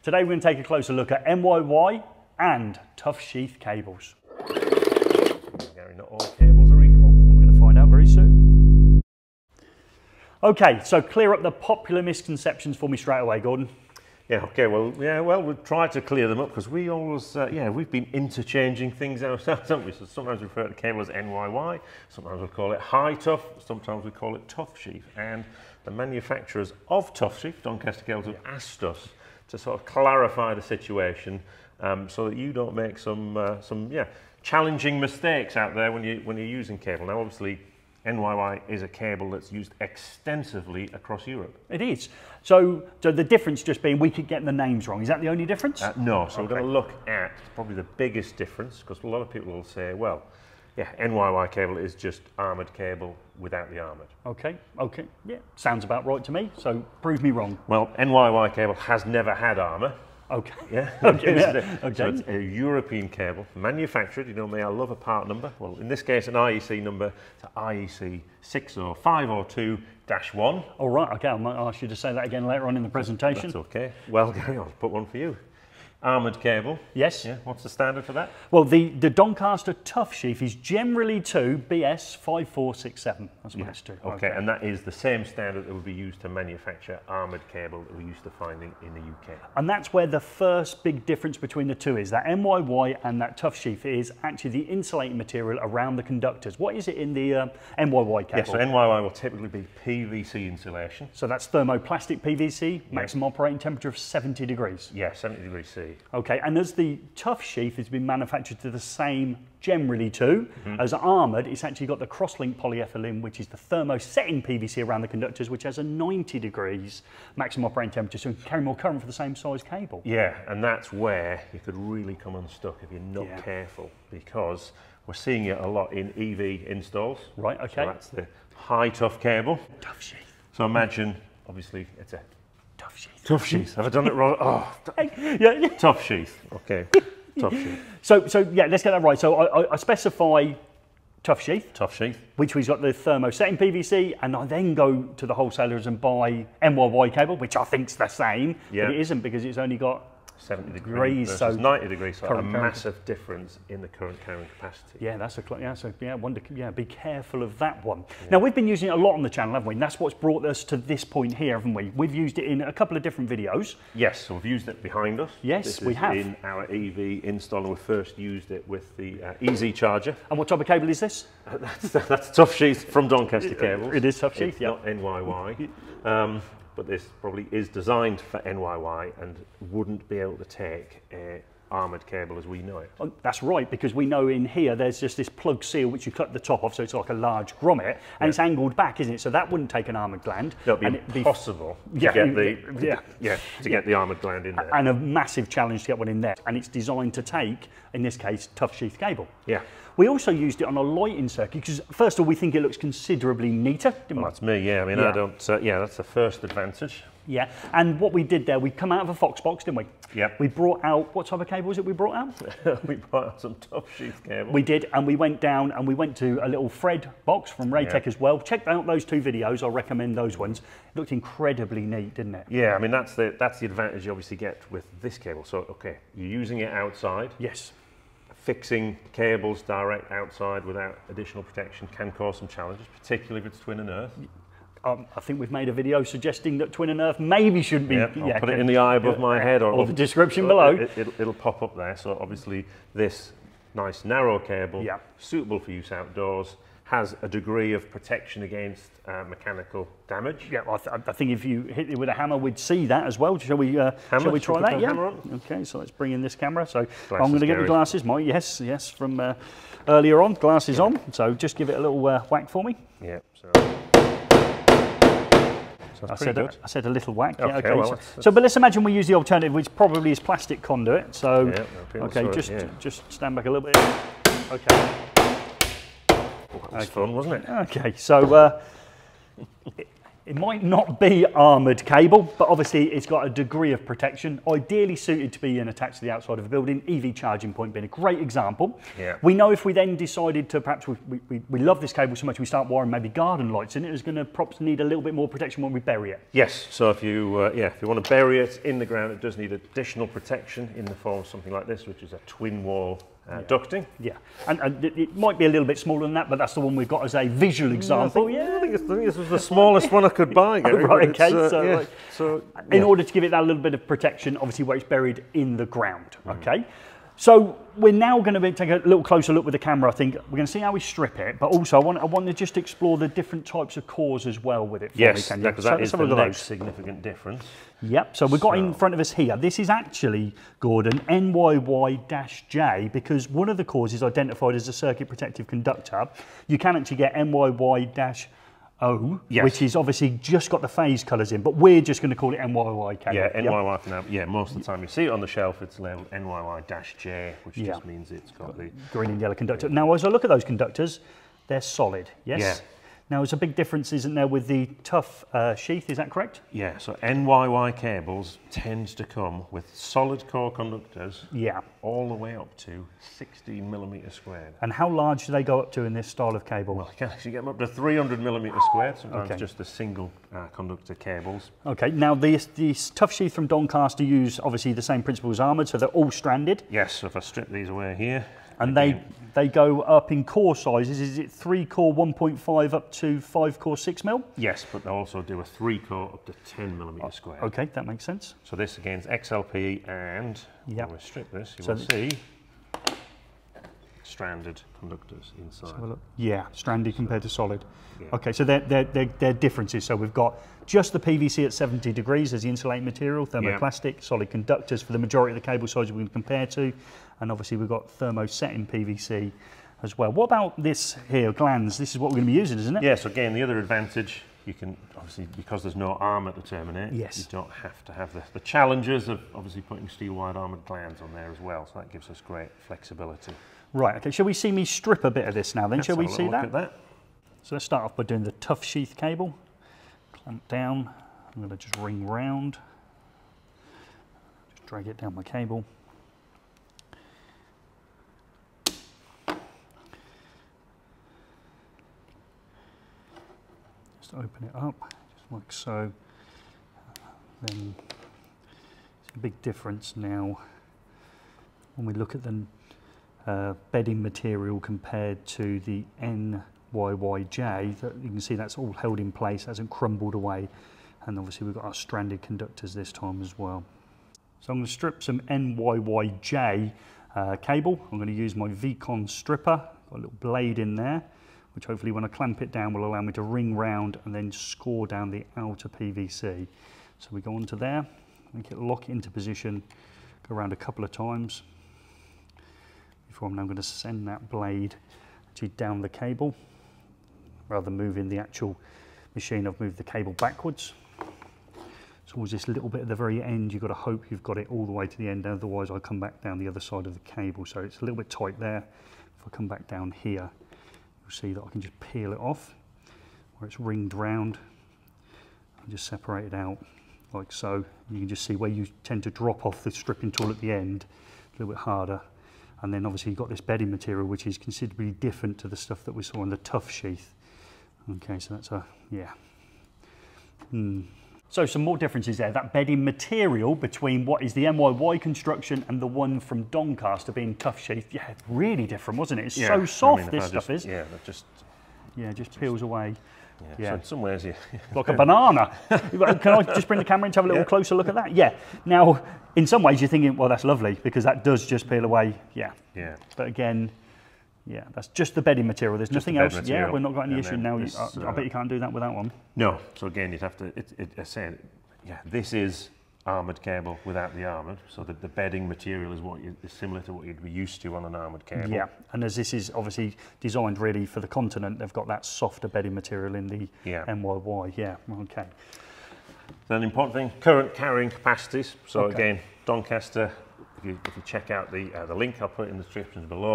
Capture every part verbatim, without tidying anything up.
Today we're going to take a closer look at N Y Y and Tough Sheath cables. Gary, not all cables are equal. We're going to find out very soon. Okay, so clear up the popular misconceptions for me straight away, Gordon. Yeah, okay, well, yeah, well, we'll try to clear them up because we always, uh, yeah, we've been interchanging things ourselves, haven't we? So sometimes we refer to cable as N Y Y, sometimes we call it high tough, sometimes we call it Tough Sheath. And the manufacturers of Tough Sheath, Doncaster Cables, have asked us to sort of clarify the situation um, so that you don't make some, uh, some, yeah, challenging mistakes out there when, you, when you're using cable. Now, obviously, N Y Y is a cable that's used extensively across Europe. It is. So, so the difference just being we could get the names wrong. Is that the only difference? Uh, no, so okay. We're going to look at probably the biggest difference, because a lot of people will say, well, yeah, N Y Y cable is just armoured cable without the armoured. Okay, okay, yeah, sounds about right to me, so prove me wrong. Well, N Y Y cable has never had armour. Okay. Yeah. Okay. Yeah. Okay. So it's a European cable, manufactured. You know me, I love a part number. Well, in this case, an I E C number. It's I E C six oh five oh two dash one. All right. Okay. I might ask you to say that again later on in the presentation. That's okay. Well, Gary, I'll put one for you. Armoured cable. Yes. Yeah. What's the standard for that? Well, the, the Doncaster Tough Sheath is generally to B S five four six seven. That's what yeah. it's to. Okay. okay, and that is the same standard that would be used to manufacture armoured cable that we're used to finding in the U K. And that's where the first big difference between the two is. That N Y Y and that Tough Sheath is actually the insulating material around the conductors. What is it in the uh, N Y Y cable? Yeah, so N Y Y will typically be P V C insulation. So that's thermoplastic P V C, maximum yeah. operating temperature of seventy degrees. Yeah, seventy degrees C. Okay, and as the Tough Sheath has been manufactured to the same, generally too, mm-hmm. as armoured, it's actually got the cross-linked polyethylene, which is the thermosetting P V C around the conductors, which has a ninety degrees maximum operating temperature, so you can carry more current for the same size cable. Yeah, and that's where you could really come unstuck if you're not yeah. careful, because we're seeing it a lot in E V installs. Right, okay. So that's the high tough cable. Tough Sheath. So imagine, obviously, it's a Tough Sheath. Tough Sheath. Have I done it wrong? Oh, yeah, yeah. Tough Sheath. Okay. Tough Sheath. So, so yeah, let's get that right. So I, I specify Tough Sheath. Tough Sheath. Which we've got the thermosetting P V C, and I then go to the wholesalers and buy N Y Y cable, which I think's the same, yeah. but it isn't because it's only got seventy degrees versus so ninety degrees, so a current massive current. difference in the current carrying capacity. Yeah, that's a yeah, so yeah, wonder, yeah, be careful of that one. Yeah. Now we've been using it a lot on the channel, haven't we? And that's what's brought us to this point here, haven't we? We've used it in a couple of different videos. Yes, so we've used it behind us. Yes, this we is have. In our E V install, and we first used it with the uh, Easy Charger. And what type of cable is this? that's, that's Tough Sheath from Doncaster Cables. It is Tough Sheath, it's yeah. Not N Y Y. Um, but this probably is designed for N Y Y and wouldn't be able to take a armoured cable as we know it. Oh, that's right, because we know in here there's just this plug seal which you cut the top off, so it's like a large grommet, and yeah. it's angled back, isn't it? So that wouldn't take an armoured gland. That would be impossible to yeah, get the yeah, yeah to get the armoured gland in there. And a massive challenge to get one in there. And it's designed to take, in this case, Tough Sheath cable. Yeah. We also used it on a lighting circuit because, first of all, we think it looks considerably neater, didn't well, we? That's me, yeah. I mean, yeah. I don't, uh, yeah, that's the first advantage. Yeah, and what we did there, we come out of a Fox box, didn't we? Yeah. We brought out, what type of cable was it we brought out? we brought out some Tough Sheath cable. We did, and we went down and we went to a little Fred box from Raytech yeah. as well. Check out those two videos, I'll recommend those ones. It looked incredibly neat, didn't it? Yeah, I mean, that's the, that's the advantage you obviously get with this cable. So, okay, you're using it outside. Yes. Fixing cables direct outside without additional protection can cause some challenges, particularly if it's twin and earth. Um, I think we've made a video suggesting that twin and earth maybe shouldn't be. Yeah, I'll yeah, put it in the eye above yeah, my head, or, or the description so below. It, it, it'll pop up there. So obviously, this nice narrow cable, yeah. suitable for use outdoors, has a degree of protection against uh, mechanical damage. Yeah, well, I, th I think if you hit it with a hammer, we'd see that as well. Shall we? Uh, shall we try that? Yeah. Okay, so let's bring in this camera. So glasses, I'm going to get the glasses. My yes, yes, from uh, earlier on. Glasses yeah. on. So just give it a little uh, whack for me. Yeah. So. So I said, a, I said a little whack. Okay, yeah, okay. well, so, that's, that's so, but let's imagine we use the alternative, which probably is plastic conduit. So, yeah, okay, just yeah. just stand back a little bit. Okay. Oh, that was okay. fun, wasn't it? Okay, so uh, It might not be armoured cable, but obviously it's got a degree of protection, ideally suited to being attached to the outside of a building, E V charging point being a great example. Yeah. We know if we then decided to, perhaps we, we, we love this cable so much we start wiring maybe garden lights in it, it's going to perhaps need a little bit more protection when we bury it. Yes, so if you, uh, yeah, if you want to bury it in the ground, it does need additional protection in the form of something like this, which is a twin wall Uh, yeah. ducting. Yeah, and, and it, it might be a little bit smaller than that, but that's the one we've got as a visual example. Yeah, I think, yeah, I think, it's, I think this was the smallest one I could buy. Gary, oh, right, okay. Uh, so, yeah, like, so in yeah. order to give it that little bit of protection, obviously where it's buried in the ground. Mm. Okay. So we're now going to take a little closer look with the camera. I think we're going to see how we strip it, but also I want, I want to just explore the different types of cores as well with it. For yes, me, because that, that is the next significant difference. Yep, so we've got so. in front of us here, this is actually, Gordon, N Y Y J, because one of the cores is identified as a circuit protective conductor. You can actually get N Y Y O, yes. which is obviously just got the phase colours in, but we're just going to call it N Y Y cable. Yeah, N Y Y for now. Yeah, most of the time you see it on the shelf, it's labelled N Y Y J, which yeah. just means it's got, got the green and yellow conductor. Now, as I look at those conductors, they're solid, yes? Yeah. Now, there's a big difference, isn't there, with the Tough uh, Sheath, is that correct? Yeah, so N Y Y cables tends to come with solid core conductors yeah. all the way up to sixteen millimetre squared. And how large do they go up to in this style of cable? Well, you can actually get them up to three hundred millimetre squared, sometimes okay. just the single uh, conductor cables. Okay, now these, these Tough Sheath from Doncaster use obviously the same principle as Armoured, so they're all stranded. Yes, so if I strip these away here, and again, they they go up in core sizes. Is it three core one point five up to five core six mil? Yes, but they also do a three core up to ten millimetre square. Okay, that makes sense. So this again is X L P E, and yep. when we strip this, you so will see stranded conductors inside. So yeah, stranded so, compared to solid. Yeah. Okay, so they're, they're, they're, they're differences. So we've got just the P V C at seventy degrees as the insulating material, thermoplastic, yeah. solid conductors for the majority of the cable sizes we can compare to, and obviously we've got thermosetting P V C as well. What about this here, glands? This is what we're going to be using, isn't it? Yes, yeah, so again, the other advantage, you can obviously, because there's no armour to terminate, yes. you don't have to have the, the challenges of obviously putting steel-wired armoured glands on there as well, so that gives us great flexibility. Right, okay, shall we see me strip a bit of this now then? Let's shall we have a see look that? At that? So let's start off by doing the Tough Sheath cable. Clamp down, I'm going to just ring round, just drag it down my cable. Just open it up, just like so. Then it's a big difference now when we look at the uh, bedding material compared to the N Y Y J. That you can see that's all held in place, hasn't crumbled away, and obviously we've got our stranded conductors this time as well. So I'm going to strip some N Y Y J uh, cable. I'm going to use my V-Con stripper, got a little blade in there, which hopefully when I clamp it down will allow me to ring round and then score down the outer P V C. So we go onto there, make it lock into position, go around a couple of times before I'm now going to send that blade actually down the cable. Rather than moving the actual machine, I've moved the cable backwards. So always this little bit at the very end, you've got to hope you've got it all the way to the end, otherwise I'll come back down the other side of the cable. So it's a little bit tight there. If I come back down here, you'll see that I can just peel it off where it's ringed round and just separate it out like so. You can just see where you tend to drop off the stripping tool at the end, a little bit harder. And then obviously you've got this bedding material which is considerably different to the stuff that we saw in the Tough Sheath. Okay, so that's a, yeah. Hmm. So some more differences there. That bedding material between what is the N Y Y construction and the one from Doncaster being Tough Sheath, yeah, really different, wasn't it? It's yeah, so soft, I mean, this stuff just, is. Yeah, that just... Yeah, just, just peels away. Yeah, yeah. So in some ways, yeah. Like a banana. Can I just bring the camera in to have a little yeah. closer look at that? Yeah. Now, in some ways you're thinking, well, that's lovely because that does just peel away. Yeah. Yeah. But again, yeah, that's just the bedding material. There's just nothing the else. Material. Yeah, we've not got any and issue now. This, I, I bet you can't do that with that one. No. So again, you'd have to, it, it, I said, yeah, this is armoured cable without the armoured, so that the bedding material is what you, is similar to what you'd be used to on an armoured cable. Yeah, and as this is obviously designed really for the continent, they've got that softer bedding material in the yeah. N Y Y. Yeah, okay. Then an important thing, current carrying capacities. So okay. again, Doncaster, if you, if you check out the, uh, the link, I'll put it in the description below,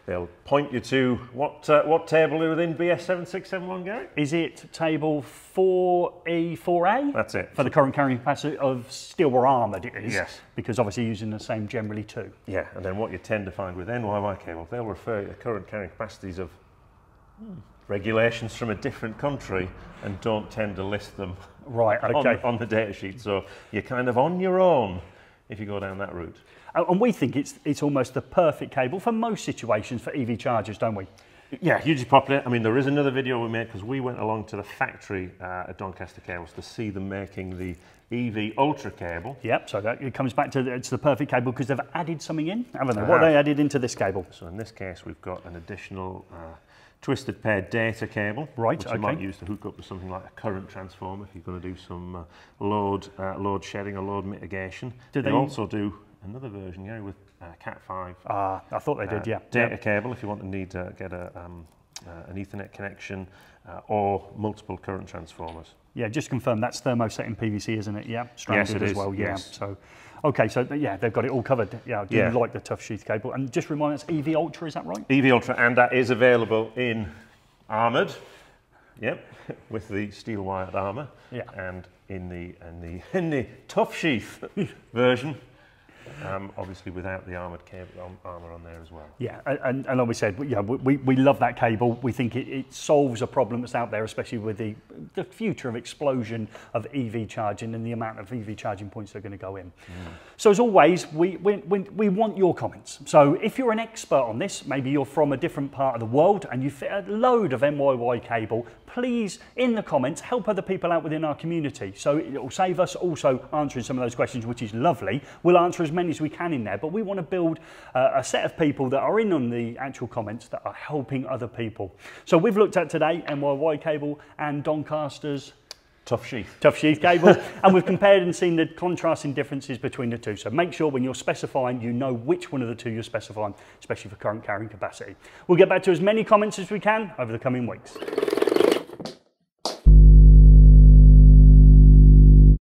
they'll point you to what uh, what table are within B S seven six seven one, Gary? Is it table four E four A? That's it. For the current carrying capacity of S W A Armoured it is. Yes. Because obviously using the same generally too. Yeah, and then what you tend to find with N Y Y cable, they'll refer you to current carrying capacities of hmm. regulations from a different country and don't tend to list them right, okay. on, on the data sheet. So you're kind of on your own if you go down that route. And we think it's it's almost the perfect cable for most situations for E V chargers, don't we? Yeah, hugely popular. I mean, there is another video we made because we went along to the factory uh, at Doncaster Cables to see them making the E V Ultra cable. Yep, so that, it comes back to the, it's the perfect cable because they've added something in, haven't they? Uh, What have they added into this cable? So in this case, we've got an additional uh, twisted pair data cable, right, which okay. you might use to hook up to something like a current transformer if you're going to do some uh, load uh, load shedding or load mitigation. Do they, they also do another version, yeah, with uh, cat five. Ah, uh, I thought they did, uh, yeah. Data yep. cable if you want to need to get a, um, uh, an Ethernet connection uh, or multiple current transformers. Yeah, just confirm that's thermoset in P V C, isn't it? Yeah, stranded yes, it as is. well. Yeah. Yes. So, okay, so yeah, they've got it all covered. Yeah, I do yeah. like the Tough Sheath cable. And just remind us, E V Ultra, is that right? E V Ultra, and that is available in Armoured. Yep, with the steel wired armour. Yeah. And in the in the in the Tough Sheath version. Um, obviously without the armoured cable um, armour on there as well. Yeah, and, and like we said, yeah, we, we love that cable. We think it, it solves a problem that's out there, especially with the, the future of explosion of E V charging and the amount of E V charging points that are going to go in. Mm. So as always, we, we, we, we want your comments. So if you're an expert on this, maybe you're from a different part of the world and you fit a load of N Y Y cable, please, in the comments, help other people out within our community. So it will save us also answering some of those questions, which is lovely. We'll answer as many as we can in there, but we want to build uh, a set of people that are in on the actual comments that are helping other people. So we've looked at today N Y Y cable and Doncaster's Tough Sheath. Tough Sheath cable, and we've compared and seen the contrasting differences between the two. So make sure when you're specifying, you know which one of the two you're specifying, especially for current carrying capacity. We'll get back to as many comments as we can over the coming weeks.